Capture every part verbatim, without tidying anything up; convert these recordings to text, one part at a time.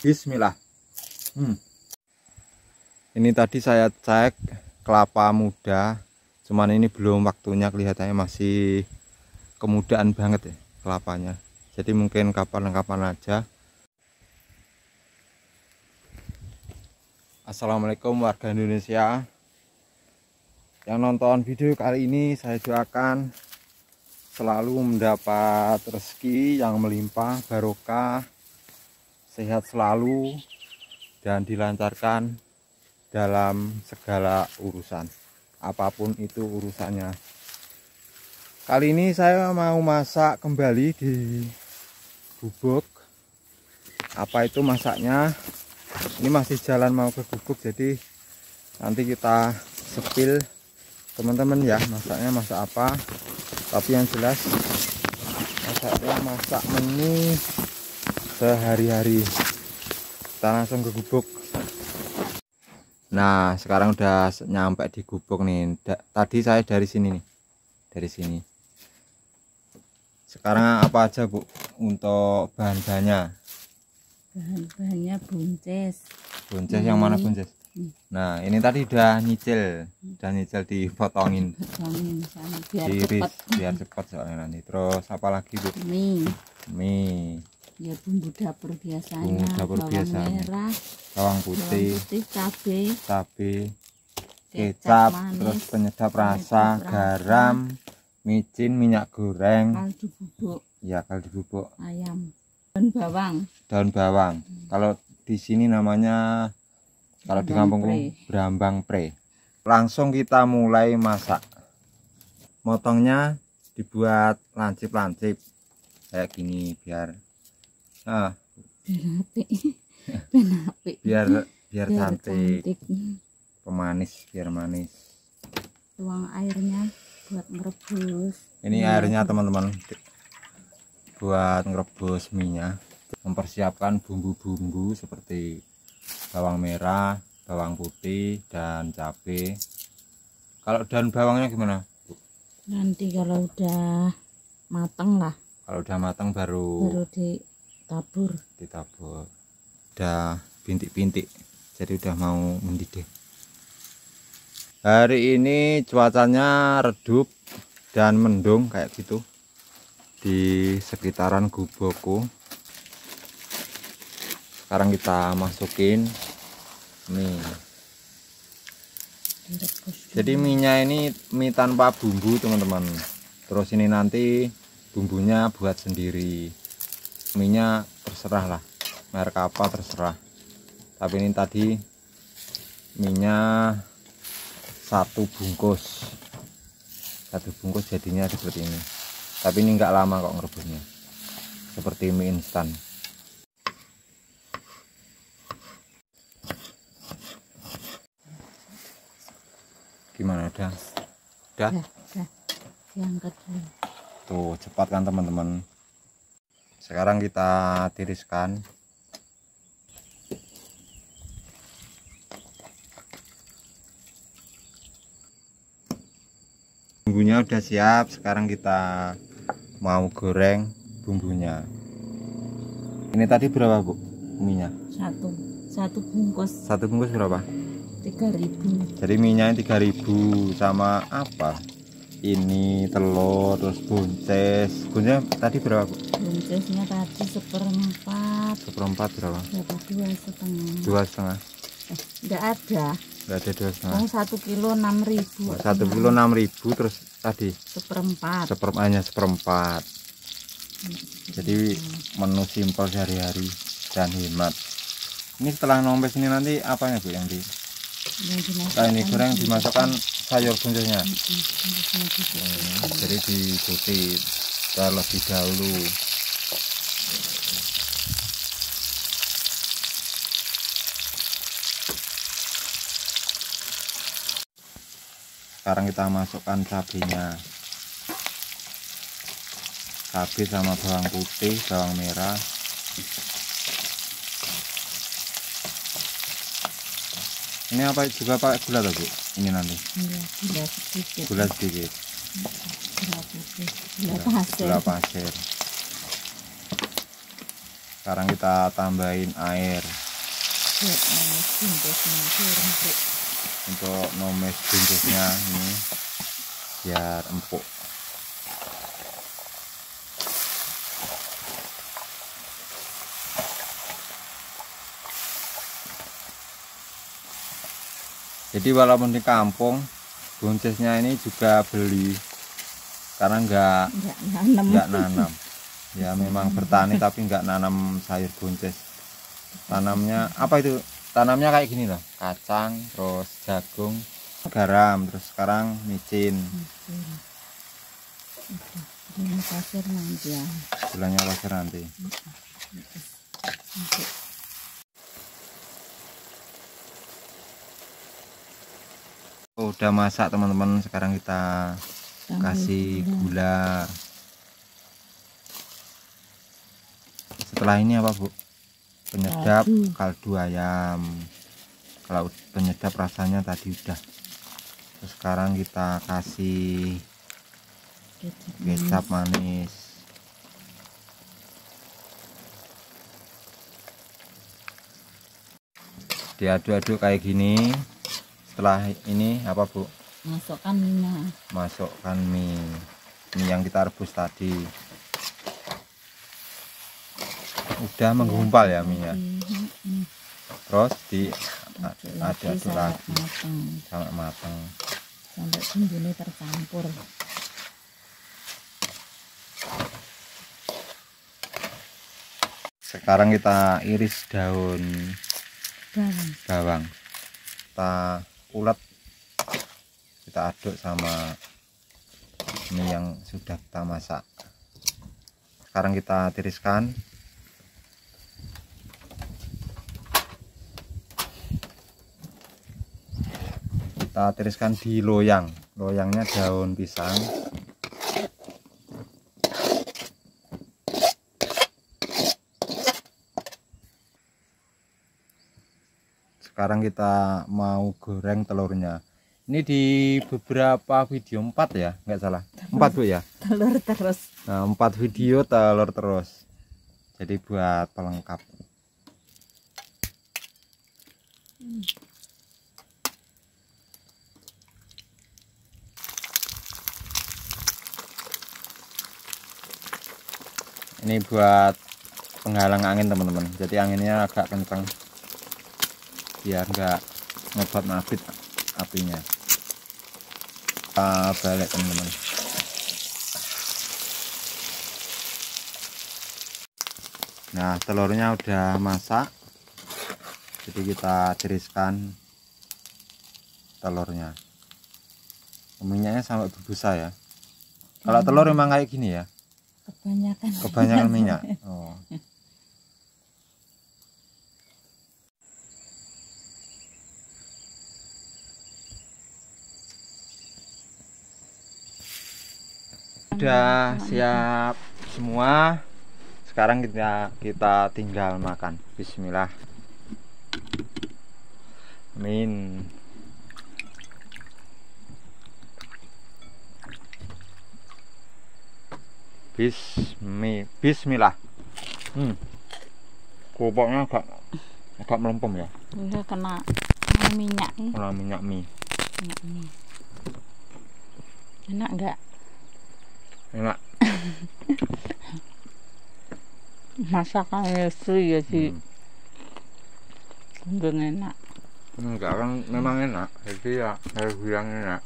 Bismillah. Hmm. Ini tadi saya cek kelapa muda, cuman ini belum waktunya, kelihatannya masih kemudaan banget ya kelapanya. Jadi mungkin kapan-kapan aja. Assalamualaikum warga Indonesia yang nonton video kali ini. Saya doakan selalu mendapat rezeki yang melimpah, barokah, sehat selalu, dan dilancarkan dalam segala urusan, apapun itu urusannya. Kali ini saya mau masak kembali di gubuk. Apa itu masaknya? Ini masih jalan mau ke gubuk, jadi nanti kita sepil teman-teman ya, masaknya masak apa. Tapi yang jelas masaknya masak menu sehari-hari. Kita langsung ke gubuk. Nah, sekarang udah nyampe di gubuk nih. Tadi saya dari sini nih, dari sini. Sekarang apa aja Bu untuk bahan-bahannya? Bahan-bahannya buncis. Buncis yang mana buncis? Nah, ini tadi udah nyicil, udah nyicil dipotongin, Potongin sama biar iris cepat. biar cepat soalnya nanti. Terus apa lagi Bu? Mie. Mie. Ya bumbu dapur biasanya. Bumbu dapur bawang biasanya. merah, Bawang putih, bawang putih, cabai, cabai, kecap, kecap, manis, terus penyedap penyedap rasa, rasa, garam, micin, minyak goreng, kaldu bubuk, ya kaldu bubuk, ayam, dan bawang. daun bawang. Kalau di sini namanya, kalau di Brambang kampungku pre. brambang pre. Langsung kita mulai masak. Motongnya dibuat lancip-lancip kayak gini biar ah, Biar apik. Biar apik. biar biar Biar cantik, cantik. pemanis, biar manis. Tuang airnya buat merebus. Ini Ya, airnya teman-teman buat ngerebus minyak. Mempersiapkan bumbu-bumbu seperti bawang merah, bawang putih, dan cabai. Kalau daun bawangnya gimana? nanti kalau udah mateng lah, Kalau udah matang baru, baru ditabur. ditabur. Udah bintik-bintik, jadi udah mau mendidih. Hari ini cuacanya redup dan mendung kayak gitu di sekitaran gubukku. Sekarang kita masukin mie. Direbus. Jadi minyak ini mie tanpa bumbu teman-teman. Terus ini nanti bumbunya buat sendiri. Minyak terserah lah, merek apa terserah. Tapi ini tadi minyak satu bungkus, satu bungkus jadinya seperti ini. Tapi ini enggak lama kok ngerebusnya, seperti mie instan. Gimana, udah udah Ya, ya. Diangkat dulu. tuh, cepat kan teman-teman. Sekarang kita tiriskan. Bumbunya udah siap. Sekarang kita mau goreng bumbunya. Ini tadi berapa Bu minyak? Satu, satu bungkus Satu bungkus berapa? tiga ribu. Jadi minyaknya tiga ribu sama apa? Ini telur, terus buncis. Buncisnya tadi berapa Bu? Buncisnya tadi seperempat. Seperempat berapa? Berapa? Dua setengah. Dua setengah. Eh, enggak ada. Enggak ada dua setengah. Oh, satu kilo enam ribu. Satu kilo enam ribu. Terus tadi Seperempat. seperempat, hanya seperempat. Jadi menu simpel sehari-hari dan hemat. Ini setelah nombes ini nanti apanya Bu yang di? Yang dimasukkan. Nah, ini goreng dimasukkan sayur buncisnya. Mm-mm, buncisnya gitu. Hmm, jadi dicuci terlebih dahulu. Sekarang kita masukkan cabenya, cabai sama bawang putih, bawang merah. Ini apa juga pakai gula tuh Bu? Ini nanti Iya, gula sedikit. gula sedikit. Gula putih, gula pasir. Gula pasir. Sekarang kita tambahin air Buat numis buntutnya biar empuk. untuk numis buntutnya ini biar empuk. Jadi walaupun di kampung buncesnya ini juga beli karena nggak Enggak nanam. nggak nanam. Ya memang bertani tapi nggak nanam sayur buncis. Tanamnya apa itu? Tanamnya kayak gini loh, kacang, terus jagung, garam, terus sekarang micin. Ini pasir nanti ya. Gulanya pasir nanti. Empuk. Oh, udah masak teman-teman, sekarang kita Tambah kasih gula. gula. Setelah ini apa Bu? Penyedap Kaldu. kaldu ayam. Kalau penyedap rasanya tadi udah. Terus sekarang kita kasih Kecap kecap manis. manis. Diaduk-aduk kayak gini. Setelah ini apa Bu? Masukkan minyak. Masukkan mie. Mie yang kita rebus tadi. Udah menggumpal ya mie ya. Hmm. Terus di Aduk aduk-aduk sampai lagi matang. sampai matang. Sampai bumbunya tercampur. Sekarang kita iris daun Bawang. bawang. Kita ulet. Kita aduk sama mie yang sudah kita masak. Sekarang kita tiriskan. Kita tiriskan di loyang. Loyangnya daun pisang. Sekarang kita mau goreng telurnya. Ini di beberapa video empat ya, nggak salah. Empat Bu ya. Telur terus. Nah, empat video telur terus. Jadi buat pelengkap. Hmm. Ini buat penghalang angin teman-teman. Jadi anginnya agak kencang biar nggak ngebuat mabit apinya. Kita balik teman-teman. Nah, telurnya udah masak. Jadi kita tiriskan telurnya. Minyaknya sampai berbusa ya. Kalau telur memang kayak gini ya. Kebanyakan. Kebanyakan minyak. Oh. Sudah siap semua. Sekarang kita kita tinggal makan. Bismillah. Amin. Bismi, Bismillah. Hmm. Kerupuknya agak agak melempem ya. Udah kena minyak nih. Kena minyak mie. Minyak mie. Enak enggak? Enak. Masakan istri ya sih. Hmm. Udah enak. Enggak kan memang enak. Jadi ya saya bilang enak.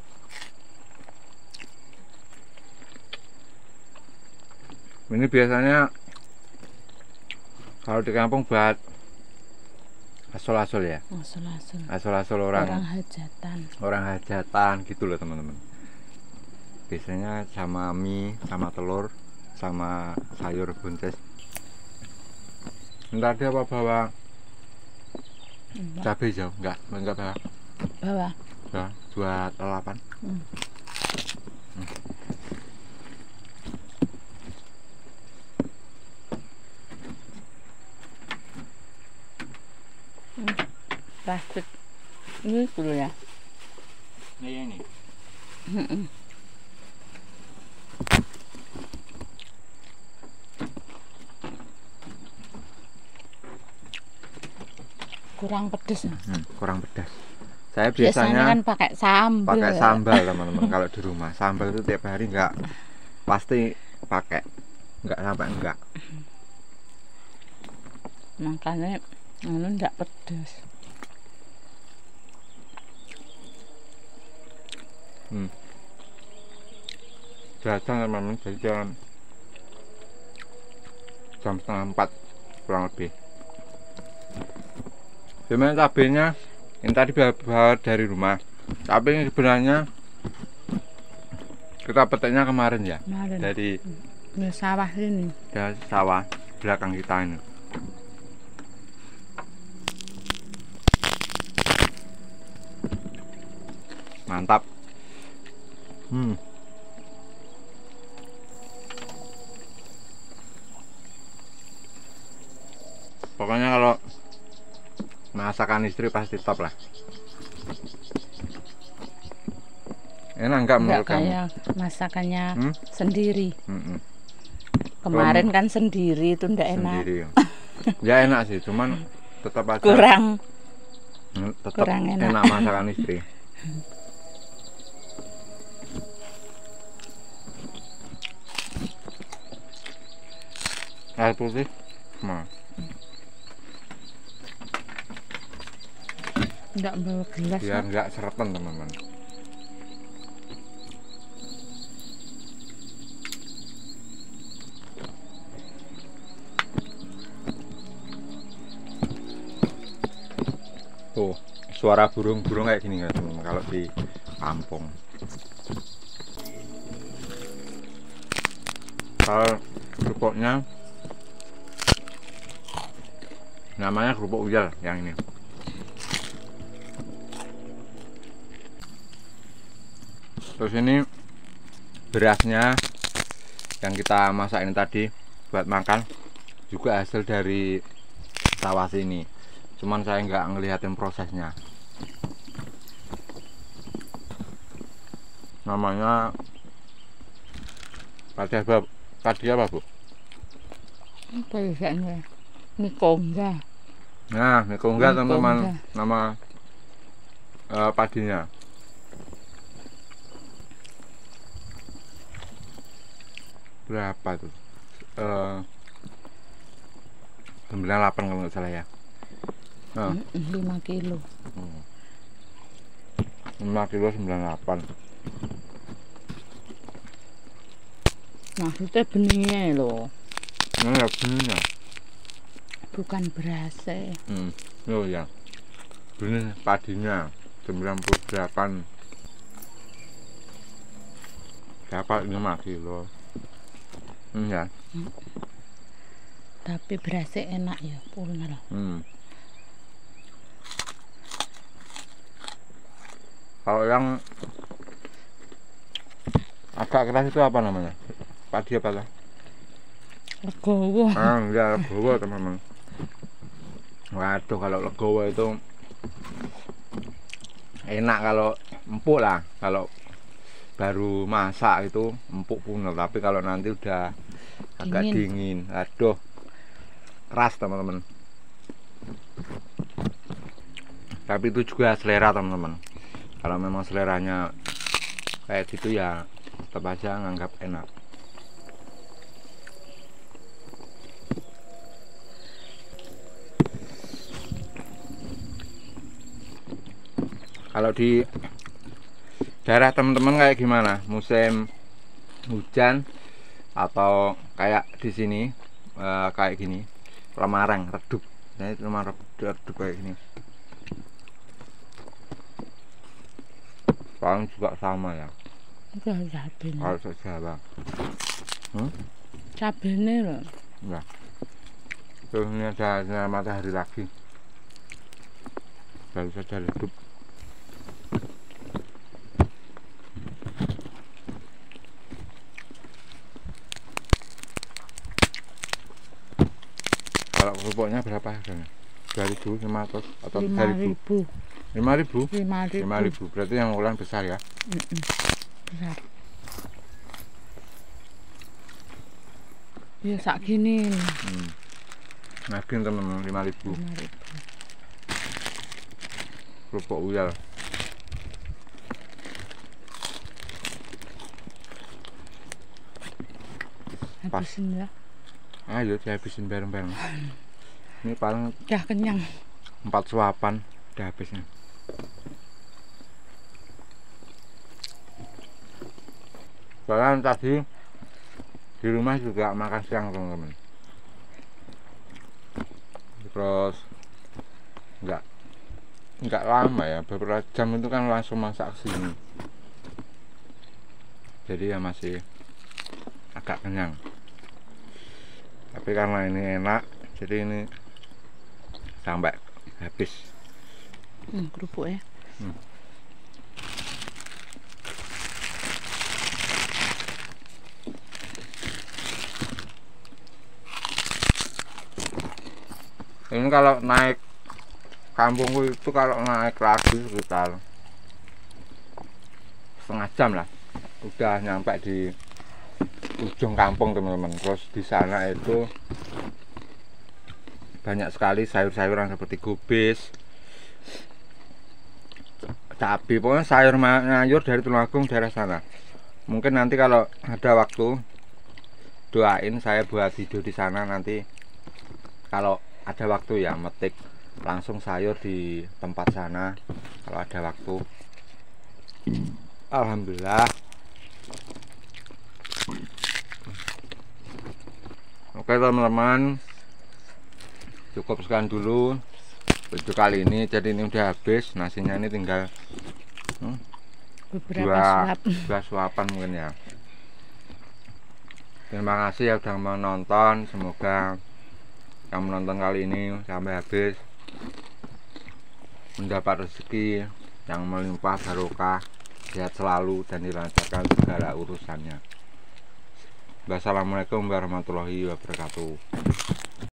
Ini biasanya kalau di kampung buat asol-asol ya. Asal-asal. Asol-asol orang Orang hajatan. orang hajatan gitu loh teman-teman. Biasanya sama mie, sama telur, sama sayur buncis. Entar dia apa bawa cabai jauh? Enggak, enggak bawa. Bawa. Bawa buat lalapan. Hmm. Hmm. Plastik ini dulu ya. Ini ini. Hmm. kurang pedes. Hmm, kurang pedas. Saya Biasanya biasanya kan pakai sambal. pakai sambal teman-teman kalau di rumah. Sambal itu tiap hari nggak pasti pakai, nggak sampai enggak. Makanya ini enggak pedes. Hmm. Datang teman-teman dari jam jam setengah empat kurang lebih. Sebenarnya cabenya ini tadi bawa dari rumah, tapi ini sebenarnya kita petiknya kemarin ya. Kemarin. Dari Di sawah ini. dari sawah belakang kita ini. Mantap. Hmm. Pokoknya kalau masakan istri pasti top lah. Enak enggak menurut Enggak kamu? kayak masakannya Hmm? sendiri. Mm-mm. Kemarin kan sendiri itu enggak enak. Sendiri. Ya enak sih, cuman tetap aja Kurang tetap kurang enak. enak masakan istri. Air putih, nah, enggak bawa gelas. biar Mak. nggak seretan teman-teman. Tuh, suara burung-burung kayak gini ya teman-teman kalau di kampung. Kalau kerupuknya namanya kerupuk uyal yang ini. Terus ini berasnya yang kita masak ini tadi buat makan juga hasil dari sawah sini. Cuman saya nggak ngelihatin prosesnya. Namanya padi apa? Padi apa, Bu? Apa ya ini? Mikongga. Nah, mikongga teman-teman, Mikongga. nama uh, padinya. Berapa tuh? Uh, sembilan puluh delapan kalau nggak salah ya. Nah, lima kilo. lima kilo sembilan puluh delapan. Maksudnya benihnya loh, Ini ya benihnya. bukan berasnya. Hmm, oh ya. Benih padinya sembilan puluh delapan. Dapat lima kilo. Hmm, ya. Tapi berasnya enak ya, punya loh. Hmm. Kalau yang agak keras itu apa namanya? Padi apa lah? Legowo. Ah, enggak, legowo teman-teman. Waduh, kalau legowo itu enak kalau empuk lah. Kalau baru masak itu empuk punel, tapi kalau nanti udah agak dingin, Dingin. aduh, keras teman-teman. Tapi itu juga selera teman-teman. Kalau memang seleranya kayak gitu ya tetap aja nganggap enak. Kalau di daerah teman-teman kayak gimana? Musim hujan atau kayak di sini eh, kayak gini, lemarang, redup. Nah, itu lemarang redup kayak gini. Paling juga sama ya. Itu cabenya. Kalau se Jawa. Hmm? Cabenya loh. Enggak. Terus ini ada sinar matahari lagi. Baru saja redup. Kalau kerupuknya berapa harganya? dua ribu lima ratus atau tiga Lima ribu? ribu. lima ribu? Lima ribu. lima ribu. Berarti yang ukuran besar ya? Mm-mm. Besar. Ya sak gini. Hmm. Nagin teman-teman lima ribu. Lima ribu. kerupuk uyel. Pas. Habisin ya. Ayo dihabisin bareng-bareng. Ini paling Udah kenyang. empat suapan udah habisnya. Soalnya tadi di rumah juga makan siang teman-teman. Terus enggak enggak lama ya, beberapa jam itu kan langsung masak sini. Jadi ya masih agak kenyang. Tapi karena ini enak, jadi ini sampai habis. Hmm, kerupuk ya. Hmm. Ini kalau naik kampungku itu kalau naik lagi sekitar setengah jam lah, udah nyampe di ujung kampung teman-teman. Terus di sana itu banyak sekali sayur-sayuran seperti gubis, cabai, pokoknya sayur sayur dari Tulungagung daerah sana. Mungkin nanti kalau ada waktu doain saya buat video di sana nanti kalau ada waktu ya, metik langsung sayur di tempat sana kalau ada waktu. Alhamdulillah. Oke teman-teman, cukup sekian dulu video kali ini. Jadi ini udah habis, nasinya ini tinggal hmm, Beberapa dua, suap. dua suapan mungkin ya. Terima kasih ya udah menonton, semoga yang menonton kali ini sampai habis mendapat rezeki yang melimpah barokah, sehat selalu dan dilancarkan segala urusannya. Wassalamualaikum warahmatullahi wabarakatuh.